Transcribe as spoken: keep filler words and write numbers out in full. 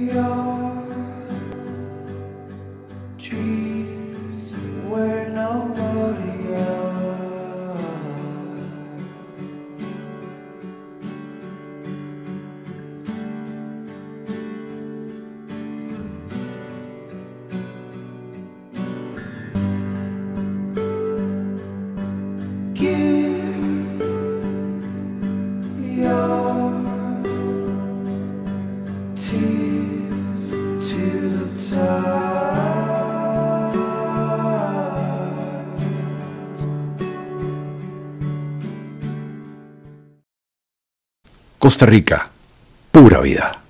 Your dreams were nobody else. Give your tears to the tide. Costa Rica, pura vida.